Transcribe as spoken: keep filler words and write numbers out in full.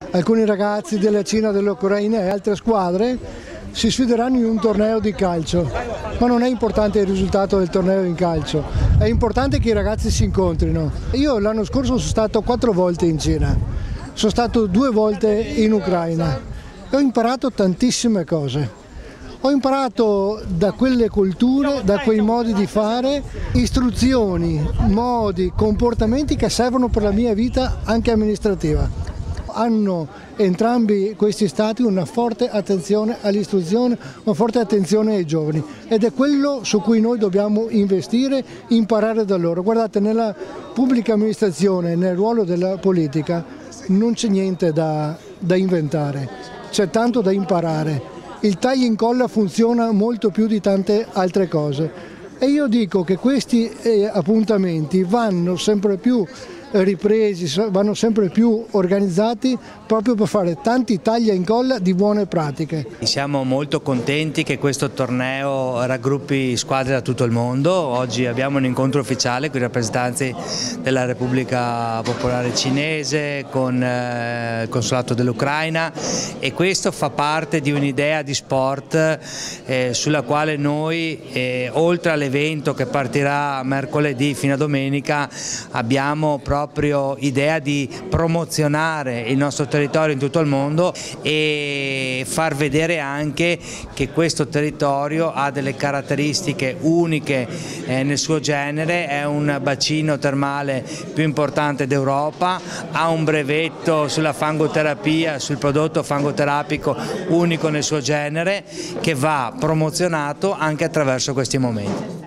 alcuni ragazzi della Cina, dell'Ucraina e altre squadre si sfideranno in un torneo di calcio, ma non è importante il risultato del torneo in calcio, è importante che i ragazzi si incontrino. Io l'anno scorso sono stato quattro volte in Cina, sono stato due volte in Ucraina e ho imparato tantissime cose. Ho imparato da quelle culture, da quei modi di fare, istruzioni, modi, comportamenti che servono per la mia vita anche amministrativa. Hanno entrambi questi stati una forte attenzione all'istruzione, una forte attenzione ai giovani ed è quello su cui noi dobbiamo investire, imparare da loro. Guardate, nella pubblica amministrazione, nel ruolo della politica, non c'è niente da, da inventare, c'è tanto da imparare. Il taglio e incolla funziona molto più di tante altre cose e io dico che questi eh, appuntamenti vanno sempre più ripresi, vanno sempre più organizzati proprio per fare tanti taglia e incolla di buone pratiche. Siamo molto contenti che questo torneo raggruppi squadre da tutto il mondo. Oggi abbiamo un incontro ufficiale con i rappresentanti della Repubblica Popolare Cinese, con eh, il Consolato dell'Ucraina e questo fa parte di un'idea di sport eh, sulla quale noi, eh, oltre all'evento che partirà mercoledì fino a domenica, abbiamo proprio proprio idea di promozionare il nostro territorio in tutto il mondo e far vedere anche che questo territorio ha delle caratteristiche uniche eh, nel suo genere, è un bacino termale più importante d'Europa, ha un brevetto sulla fangoterapia, sul prodotto fangoterapico unico nel suo genere che va promozionato anche attraverso questi momenti.